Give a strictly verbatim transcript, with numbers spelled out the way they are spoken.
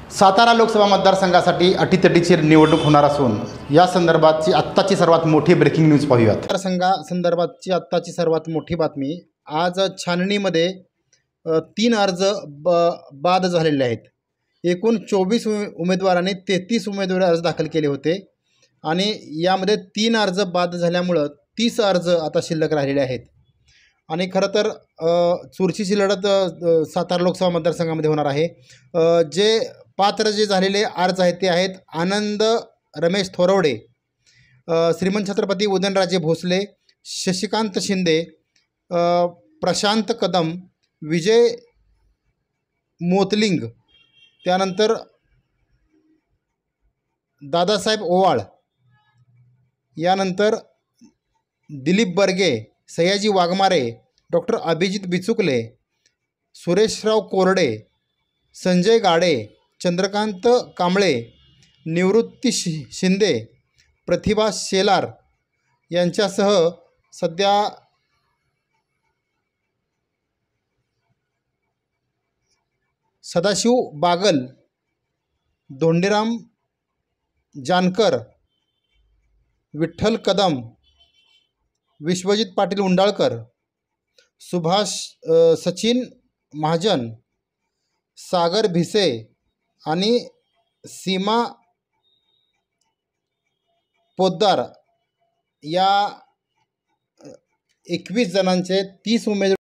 सातारा लोकसभा मतदारसंघासाठी अटीतटीची निवडणूक होणार असून या संदर्भातची आत्ताची सर्वात मोठी ब्रेकिंग न्यूज पाहूयात। मतदारसंघासंदर्भातची आत्ताची सर्वात मोठी बातमी, आज छाननीमध्ये तीन अर्ज ब बाद झालेले आहेत। एकूण चोवीस उमेदवारांनी तेहतीस उमेदवारी अर्ज दाखल केले होते आणि यामध्ये तीन अर्ज बाद झाल्यामुळं तीस अर्ज आता शिल्लक राहिलेले आहेत। आणि खरं तर चुरशीची लढत सातारा लोकसभा मतदारसंघामध्ये होणार आहे। जे पात्र जे झालेले अर्ज आहेत ते आहेत आनंद रमेश थोरवडे, श्रीमंत छत्रपती उदयनराजे भोसले, शशिकांत शिंदे, प्रशांत कदम, विजय मोतलिंग, त्यानंतर दादासाहेब ओवाळ, यानंतर दिलीप बर्गे, सयाजी वाघमारे, डॉक्टर अभिजित बिचुकले, सुरेशराव कोरडे, संजय गाडे, चंद्रकांत कांबळे, निवृत्ती शि शिंदे, प्रतिभा शेलार यांच्यासह सध्या सदाशिव बागल, धोंडीराम जानकर, विठ्ठल कदम, विश्वजित पाटील उंडाळकर, सुभाष सचिन महाजन, सागर भिसे आणि सीमा पोद्दार या एकवीस जणांचे तीस उमेदवार